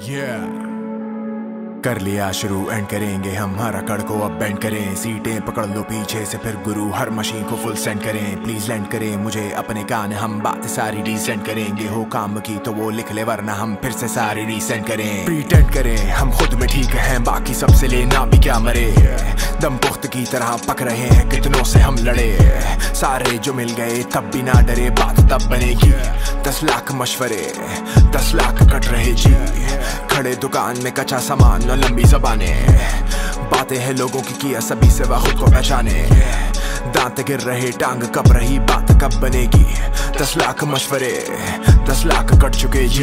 कर लिया शुरू एंड करेंगे हम हर अकड़ को अब बेंड करें, सीटें पकड़ लो पीछे से फिर गुरु हर मशीन को फुल सेंड करें, प्लीज लैंड करें मुझे अपने कान, हम बात सारी डिसेंड करेंगे, हो काम की तो वो लिख ले वरना हम फिर से सारी डिसेंड करें, प्रीटेंड करें हम खुद में ठीक हैं बाकी सबसे लेना भी क्या मरे, दम पुख्त की तरह पक रहे हैं कितनों से हम लड़े, सारे जो मिल गए तब भी ना डरे बात तब बनेगी, 10 लाख मशवरे 10 लाख कट रहे जी, खड़े दुकान में कच्चा सामान और लंबी जबाने, बातें हैं लोगों की किया सभी से वह खुद को पहचाने, दांत गिर रहे टांग कब रही बात कब बनेगी, 10 लाख मशवरे 10 लाख कट चुके जी।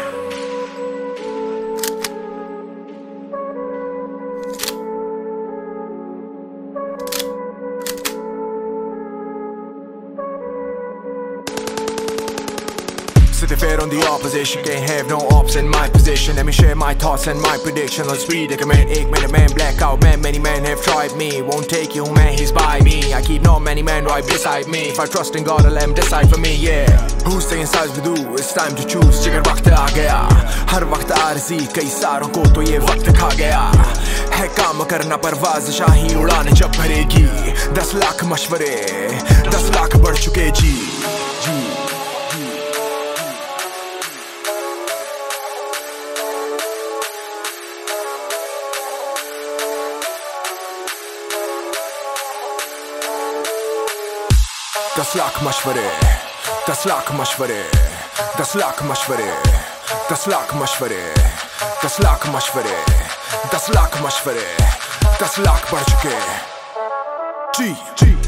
Sitting fair on the opposition, can't have no ops in my position. Let me share my thoughts and my prediction. Let's read a command, 8 minute man, blackout man. Many men have tried me, won't take you man, he's by me. I keep no many men right beside me. If I trust in God, I'll let him decide for me, yeah. Who's staying sides with who? It's time to choose. जिगर वक्त आ गया, हर वक्त आरज़ी कई सारों को तो ये वक्त खा गया है, काम करना परवाज़ शाही उड़ान जब भरेगी, 10 लाख मशवरे 10 लाख बढ़ चुके जी। 10 लाख मशवरे 10 लाख मशवरे 10 लाख मशवरे 10 लाख मशवरे 10 लाख मशवरे 10 लाख मशवरे 10 लाख बढ़ चुके जी।